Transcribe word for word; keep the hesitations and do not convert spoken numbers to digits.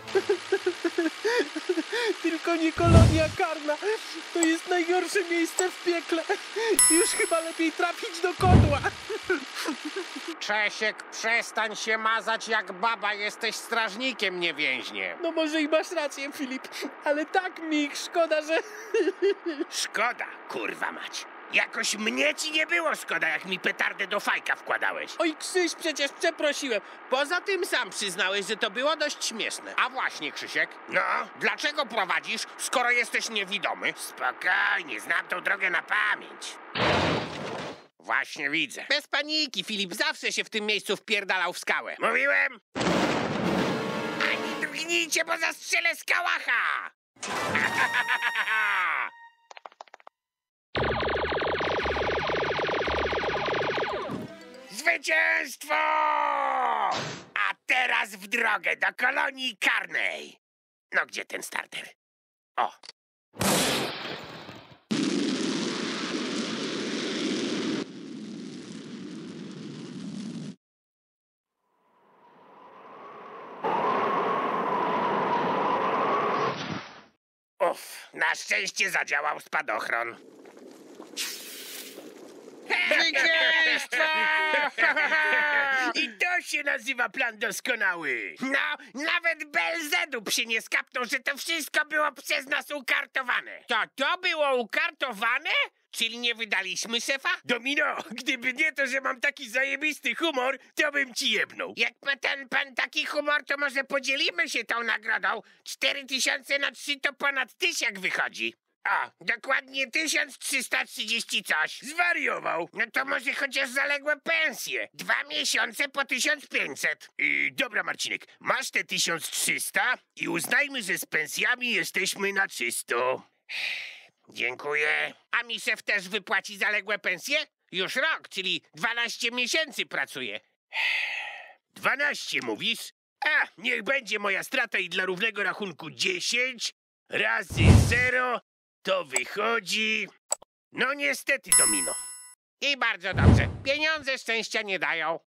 Tylko nie kolonia karna. To jest najgorsze miejsce w piekle. Już chyba lepiej trafić do kotła. Czesiek, przestań się mazać jak baba, jesteś strażnikiem, nie więźniem. No może i masz rację, Filip, ale tak mi ich szkoda, że... Szkoda, kurwa mać. Jakoś mnie ci nie było szkoda, jak mi petardę do fajka wkładałeś. Oj, Krzyś, przecież przeprosiłem. Poza tym sam przyznałeś, że to było dość śmieszne. A właśnie, Krzysiek, no, dlaczego prowadzisz, skoro jesteś niewidomy? Spokojnie, znam tą drogę na pamięć. Właśnie widzę. Bez paniki, Filip zawsze się w tym miejscu wpierdalał w skałę. Mówiłem? Ani drgnijcie, bo zastrzelę z kałacha! Zwycięstwo! A teraz w drogę do kolonii karnej. No gdzie ten starter? O! Uff, na szczęście zadziałał spadochron. Zwycięstwo! I to się nazywa plan doskonały. No, nawet Belzedub się nie skapnął, że to wszystko było przez nas ukartowane. To to było ukartowane? Czyli nie wydaliśmy szefa? Domino, gdyby nie to, że mam taki zajebisty humor, to bym ci jebnął. Jak ma ten pan taki humor, to może podzielimy się tą nagrodą? Cztery tysiące na trzy to ponad tysiak wychodzi. O, dokładnie tysiąc trzysta trzydzieści coś. Zwariował. No to może chociaż zaległe pensje. Dwa miesiące po tysiąc pięćset. Yy, dobra, Marcinek, masz te tysiąc trzysta i uznajmy, że z pensjami jesteśmy na czysto. Dziękuję. A mi szef też wypłaci zaległe pensje? Już rok, czyli dwanaście miesięcy pracuję. dwanaście mówisz? A, niech będzie moja strata i dla równego rachunku dziesięć razy zero to wychodzi... No niestety, Domino. I bardzo dobrze. Pieniądze szczęścia nie dają.